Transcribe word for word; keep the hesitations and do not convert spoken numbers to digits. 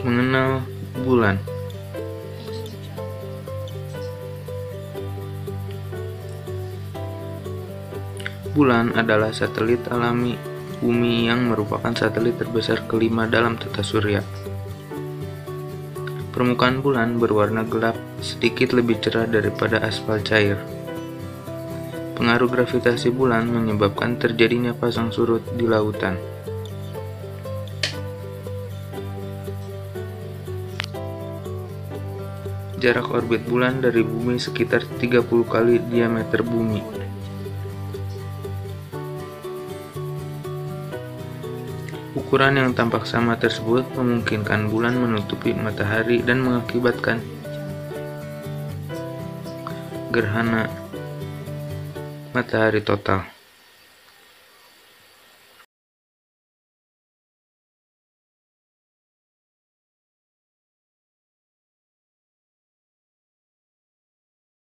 Mengenal bulan. Bulan adalah satelit alami Bumi yang merupakan satelit terbesar kelima dalam tata surya. Permukaan bulan berwarna gelap, sedikit lebih cerah daripada aspal cair. Pengaruh gravitasi bulan menyebabkan terjadinya pasang surut di lautan. Jarak orbit bulan dari bumi sekitar tiga puluh kali diameter bumi. Ukuran yang tampak sama tersebut memungkinkan bulan menutupi matahari dan mengakibatkan gerhana matahari total.